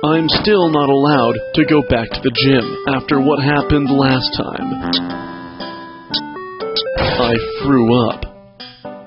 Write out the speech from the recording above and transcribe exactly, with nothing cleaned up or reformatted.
I'm still not allowed to go back to the gym after what happened last time. I threw up.